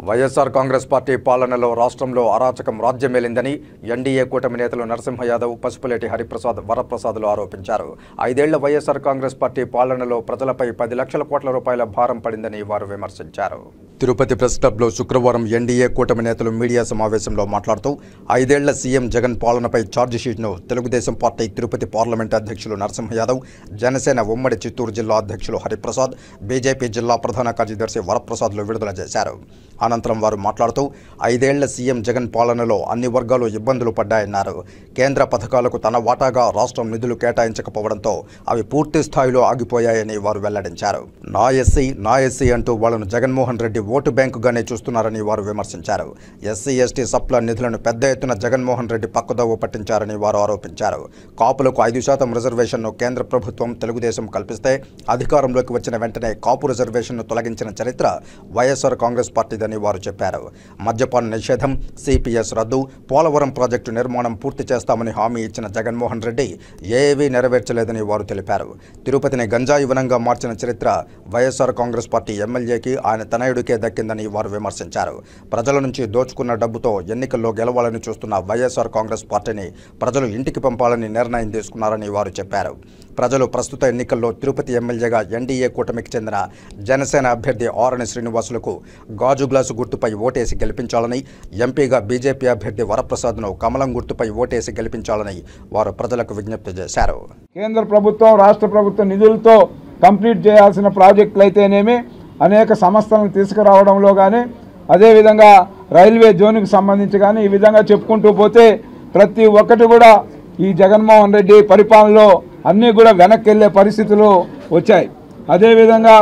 YSR Congress party పాలనలో రాష్ట్రంలో అరాచకం రాజ్యమేలిందని ఎన్డీఏ కూటమి నేతలు నరసింహ యాదవ్, పసుపులేటి హరిప్రసాద్, వరప్రసాద్లు ఆరోపించారు. 5 ఏళ్ల వైఎస్ఆర్ కాంగ్రెస్ పార్టీ పాలనలో ప్రజలపై 10 లక్షల కోట్ల రూపాయల భారం పడిందని వారు విమర్శించారు. తిరుపతి ప్రెస్ క్లబ్లో శుక్రవారం ఎన్డీఏ కూటమి నేతలు మీడియా సమావేశంలో మాట్లాడుతూ 5 ఏళ్ల సీఎం జగన్ పాలనపై ఛార్జిషీట్ను తెలుగుదేశం పార్టీ తిరుపతి పార్లమెంట్ అధ్యక్షులు నరసింహ యాదవ్, జనసేన ఉమ్మడి చిత్తూరు జిల్లా అధ్యక్షులు హరిప్రసాద్, బీజేపీ జిల్లా ప్రధాన కార్యదర్శి వరప్రసాద్లు విడుదల చేశారు. అనంతరం వారు మాట్లాడుతూ 5 ఏళ్ల సీఎం జగన్ పాలనలో అన్ని వర్గాలు ఇబ్బందులు పడ్డాయన్నారు. కేంద్ర పథకాలకు తన వాటాగా రాష్ట్రం నిధులు కేటాయించకపోవడంతో అవి పూర్తి స్థాయిలో ఆగిపోయాయని వారు వెల్లడించారు. నా ఎస్సీ అంటూ వాళ్లను జగన్మోహన్ రెడ్డి ఓటు బ్యాంకుగానే చూస్తున్నారని వారు విమర్శించారు. ఎస్సీ ఎస్టీ సప్ల నిధులను పెద్ద ఎత్తున జగన్మోహన్ రెడ్డి పక్కదోవ పట్టించారని వారు ఆరోపించారు. కాపులకు 5% రిజర్వేషన్ను కేంద్ర ప్రభుత్వం తెలుగుదేశం కల్పిస్తే అధికారంలోకి వచ్చిన వెంటనే కాపు రిజర్వేషన్ను తొలగించిన చరిత్ర వైఎస్ఆర్ కాంగ్రెస్ పార్టీదని వారు చెప్పారు. మద్యపాన నిషేధం, సిపిఎస్ రద్దు, పోలవరం ప్రాజెక్టు నిర్మాణం పూర్తి చేస్తామని హామీ ఇచ్చిన జగన్మోహన్ రెడ్డి ఏవీ నెరవేర్చలేదని వారు తెలిపారు. తిరుపతిని గంజాయి వనంగా మార్చిన చరిత్ర వైఎస్ఆర్ కాంగ్రెస్ పార్టీ ఎమ్మెల్యేకి, ఆయన తనయుడికే దక్కిందని వారు విమర్శించారు. ప్రజల నుంచి దోచుకున్న డబ్బుతో ఎన్నికల్లో గెలవాలని చూస్తున్న వైఎస్ఆర్ కాంగ్రెస్ పార్టీని ప్రజలు ఇంటికి పంపాలని నిర్ణయం తీసుకున్నారని వారు చెప్పారు. ప్రజలు ప్రస్తుత ఎన్నికల్లో తిరుపతి ఎమ్మెల్యేగా ఎన్డీఏ కూటమికి చెందిన జనసేన అభ్యర్థి ఆరణి శ్రీనివాసులకు గాజు గ్లాసు గుర్తుపై ఓటేసి గెలిపించాలని, ఎంపీగా బీజేపీ అభ్యర్థి వరప్రసాద్ను కమలం గుర్తుపై ఓటేసి గెలిపించాలని వారు ప్రజలకు విజ్ఞప్తి చేశారు. కేంద్ర ప్రభుత్వం, రాష్ట్ర ప్రభుత్వ నిధులతో కంప్లీట్ చేయాల్సిన ప్రాజెక్టులు అయితేనేమి, అనేక సంస్థలను తీసుకురావడంలో కానీ, అదేవిధంగా రైల్వే జోన్కి సంబంధించి కానీ, ఈ విధంగా చెప్పుకుంటూ పోతే ప్రతి ఒక్కటి కూడా ఈ జగన్మోహన్ రెడ్డి పరిపాలనలో అన్నీ కూడా వెనక్కి వెళ్ళే పరిస్థితులు వచ్చాయి. అదేవిధంగా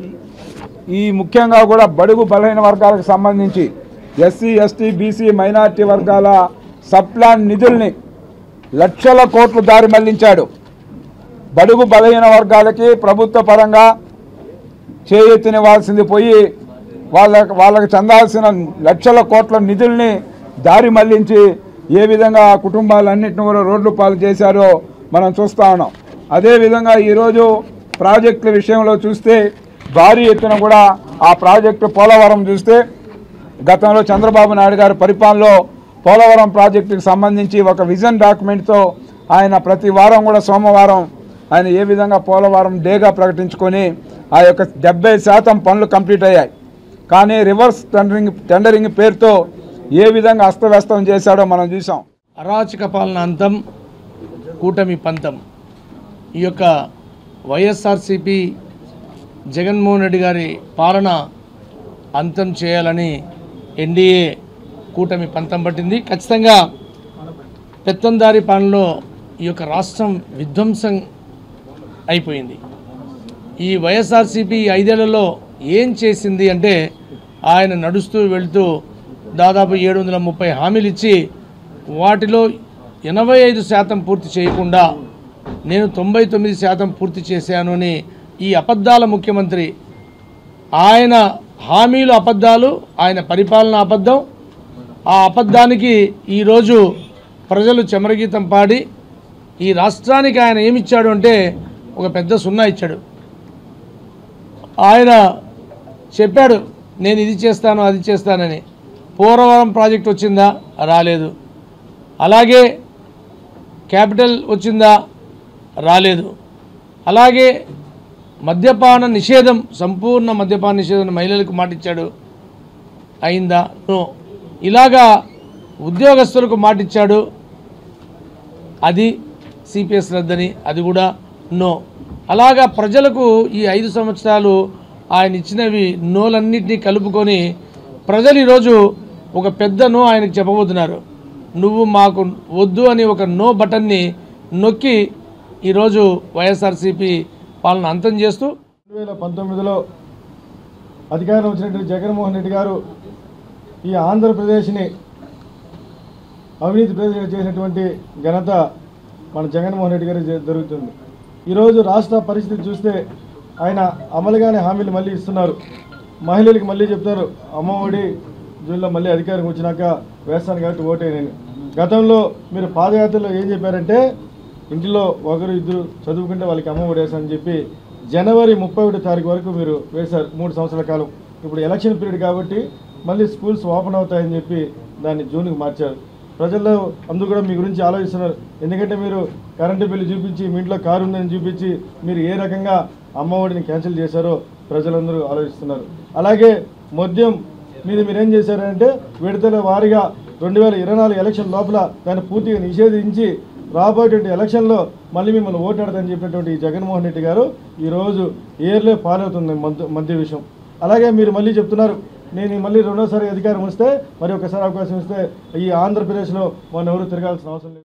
ఈ ముఖ్యంగా కూడా బడుగు బలహీన వర్గాలకు సంబంధించి ఎస్సీ ఎస్టీ బీసీ మైనార్టీ వర్గాల సబ్ప్లాన్ నిధుల్ని లక్షల కోట్లు దారి మళ్లించాడు. బడుగు బలహీన వర్గాలకి ప్రభుత్వ పరంగా చేయెత్తినివ్వాల్సింది పోయి వాళ్ళకి చెందాల్సిన లక్షల కోట్ల నిధుల్ని దారి మళ్లించి ఏ విధంగా ఆ కుటుంబాలన్నింటినీ కూడా రోడ్లు పాలు చేశారో మనం చూస్తూ ఉన్నాం. అదేవిధంగా ఈరోజు ప్రాజెక్టుల విషయంలో చూస్తే భారీ ఎత్తున కూడా ఆ ప్రాజెక్టు పోలవరం చూస్తే గతంలో చంద్రబాబు నాయుడు గారి పరిపాలనలో పోలవరం ప్రాజెక్టుకి సంబంధించి ఒక విజన్ డాక్యుమెంట్తో ఆయన ప్రతి వారం కూడా సోమవారం ఆయన ఏ విధంగా పోలవరం డేగా ప్రకటించుకొని ఆ యొక్క 70% పనులు కంప్లీట్ అయ్యాయి. కానీ రివర్స్ టెండరింగ్ పేరుతో ఏ విధంగా అస్తవ్యస్తం చేశాడో మనం చూసాం. అరాచక పాలన అంతం, కూటమి పంతం. ఈ యొక్క వైఎస్ఆర్సీపీ జగన్మోహన్ రెడ్డి గారి పాలన అంతం చేయాలని ఎన్డీఏ కూటమి పంతం పట్టింది. ఖచ్చితంగా పెత్తందారి పాలనలో ఈ యొక్క రాష్ట్రం విధ్వంసం అయిపోయింది. ఈ వైఎస్ఆర్సీపీ 5 ఏళ్లలో ఏం చేసింది అంటే, ఆయన నడుస్తూ వెళుతూ దాదాపు 730 హామీలు ఇచ్చి వాటిలో 85% పూర్తి చేయకుండా నేను 99% పూర్తి చేశాను అని ఈ అబద్ధాల ముఖ్యమంత్రి, ఆయన హామీలు అబద్ధాలు, ఆయన పరిపాలన అబద్ధం. ఆ అబద్ధానికి ఈరోజు ప్రజలు చెమరగీతం పాడి ఈ రాష్ట్రానికి ఆయన ఏమిచ్చాడు అంటే ఒక పెద్ద సున్నా ఇచ్చాడు. ఆయన చెప్పాడు నేను ఇది చేస్తాను అది చేస్తానని. పోలవరం ప్రాజెక్ట్ వచ్చిందా? రాలేదు. అలాగే క్యాపిటల్ వచ్చిందా? రాలేదు. అలాగే మద్యపాన నిషేధం, సంపూర్ణ మద్యపాన నిషేధం మహిళలకు మాటిచ్చాడు, అయిందా? నో. ఇలాగా ఉద్యోగస్తులకు మాటిచ్చాడు, అది సిపిఎస్ రద్దని, అది కూడా నో. అలాగా ప్రజలకు ఈ 5 సంవత్సరాలు ఆయన ఇచ్చినవి నోలన్నింటినీ కలుపుకొని ప్రజలు ఈరోజు ఒక పెద్ద నో ఆయనకు చెప్పబోతున్నారు. నువ్వు మాకు వద్దు అని ఒక నో బటన్ని నొక్కి ఈరోజు వైఎస్ఆర్సీపీ పాలన అంతం చేస్తూ 2019లో అధికారం వచ్చినటువంటి జగన్మోహన్ రెడ్డి గారు ఈ ఆంధ్రప్రదేశ్ని అవినీతి ప్రదేశంగా చేసినటువంటి ఘనత మన జగన్మోహన్ రెడ్డి గారికి జరుగుతుంది. ఈరోజు రాష్ట్ర పరిస్థితి చూస్తే ఆయన అమలుగానే హామీలు మళ్ళీ ఇస్తున్నారు. మహిళలకు మళ్ళీ చెప్తారు అమ్మఒడి జూన్లో మళ్ళీ అధికారం వచ్చినాక వేస్తాను కాబట్టి ఓటేనని. గతంలో మీరు పాదయాత్రలో ఏం చెప్పారంటే, ఇంటిలో 1-2 చదువుకుంటే వాళ్ళకి అమ్మఒడి వేస్తానని చెప్పి జనవరి 31 తారీఖు వరకు మీరు వేశారు, 3 సంవత్సరాల కాలం. ఇప్పుడు ఎలక్షన్ పీరియడ్ కాబట్టి మళ్ళీ స్కూల్స్ ఓపెన్ అవుతాయని చెప్పి దాన్ని జూన్కి మార్చారు. ప్రజల్లో అందరూ కూడా మీ గురించి ఆలోచిస్తున్నారు. ఎందుకంటే మీరు కరెంటు బిల్లు చూపించి, మీ ఇంట్లో కారు ఉందని చూపించి మీరు ఏ రకంగా అమ్మఒడిని క్యాన్సిల్ చేశారో ప్రజలందరూ ఆలోచిస్తున్నారు. అలాగే మద్యం మీద మీరేం చేశారంటే విడతల వారీగా 2024 ఎలక్షన్ లోపల దాన్ని పూర్తిగా నిషేధించి రాబోయేటువంటి ఎలక్షన్లో మళ్ళీ మిమ్మల్ని ఓటాడదని చెప్పినటువంటి జగన్మోహన్ రెడ్డి గారు ఈరోజు ఏర్లే పాలవుతుంది మద్య విషయం. అలాగే మీరు మళ్ళీ చెప్తున్నారు నేను మళ్ళీ రెండోసారి అధికారం వస్తే మరి ఒకసారి అవకాశం ఇస్తే ఈ ఆంధ్రప్రదేశ్లో మన ఎవరు తిరగాల్సిన అవసరం లేదు.